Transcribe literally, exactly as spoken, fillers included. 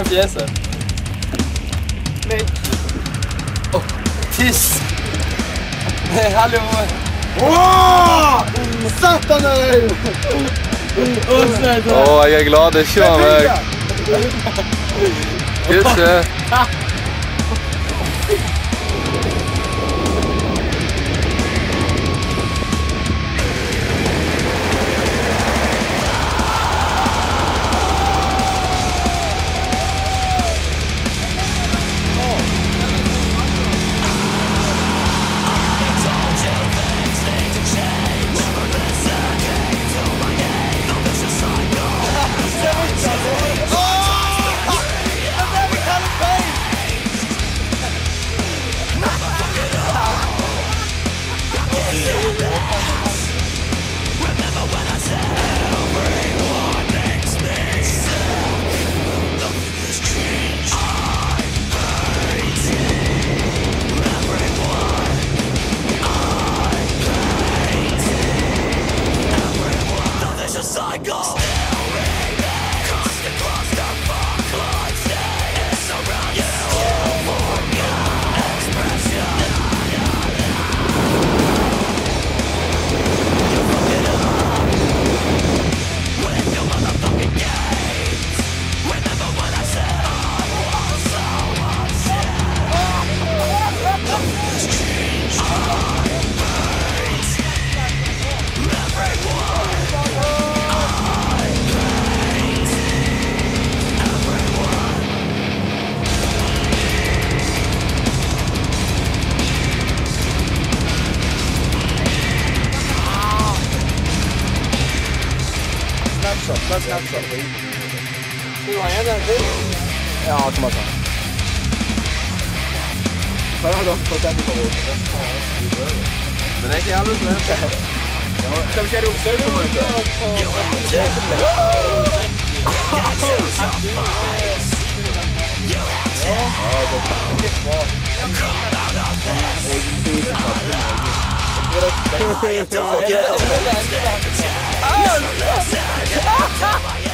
fjeset. Åh, tiss! Nej, hallå! Åh! Satan dig! Åh, jeg er glad det ikke var meg. Gusse. Snapshot, snapshot. Du har en den til? Ja, kom an. Bare har du fått den på hodet. Men det er ikke jævlig slett. Skal vi kjøre opp søvn? Ja, det er